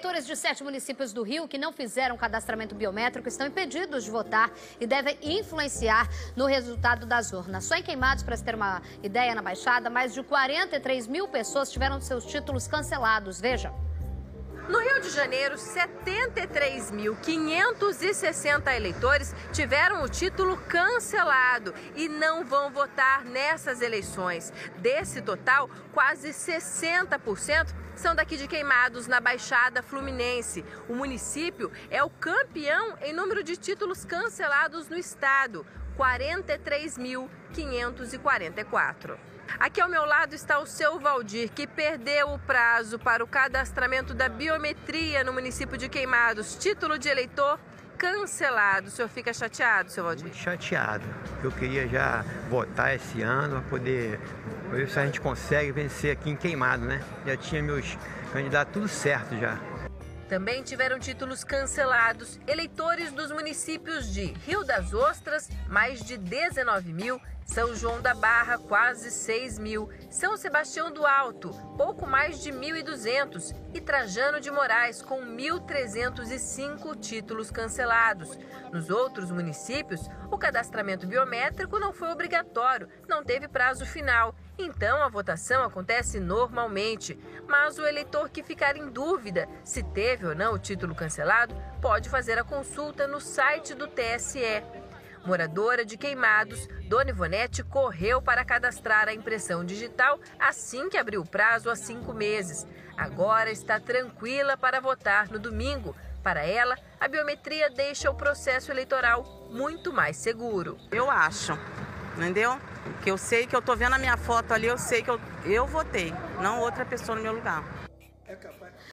Eleitores de 7 municípios do Rio que não fizeram cadastramento biométrico estão impedidos de votar e devem influenciar no resultado das urnas. Só em Queimados, para se ter uma ideia, na Baixada, mais de 43 mil pessoas tiveram seus títulos cancelados. Veja. No Rio de Janeiro, 73.560 eleitores tiveram o título cancelado e não vão votar nessas eleições. Desse total, quase 60% são daqui de Queimados, na Baixada Fluminense. O município é o campeão em número de títulos cancelados no estado, 43.544. Aqui ao meu lado está o seu Valdir, que perdeu o prazo para o cadastramento da biometria no município de Queimados. Título de eleitor cancelado. O senhor fica chateado, seu Valdir? Muito chateado. Eu queria já votar esse ano para poder ver se a gente consegue vencer aqui em Queimados, né? Já tinha meus candidatos tudo certo já. Também tiveram títulos cancelados eleitores dos municípios de Rio das Ostras, mais de 19 mil, São João da Barra, quase 6 mil, São Sebastião do Alto, pouco mais de 1.200 e Trajano de Moraes, com 1.305 títulos cancelados. Nos outros municípios, o cadastramento biométrico não foi obrigatório, não teve prazo final. Então, a votação acontece normalmente, mas o eleitor que ficar em dúvida se teve ou não o título cancelado pode fazer a consulta no site do TSE. Moradora de Queimados, Dona Ivonete correu para cadastrar a impressão digital assim que abriu o prazo há 5 meses. Agora está tranquila para votar no domingo. Para ela, a biometria deixa o processo eleitoral muito mais seguro. Eu acho, entendeu? Que eu sei que eu tô vendo a minha foto ali, eu sei que eu votei, não outra pessoa no meu lugar.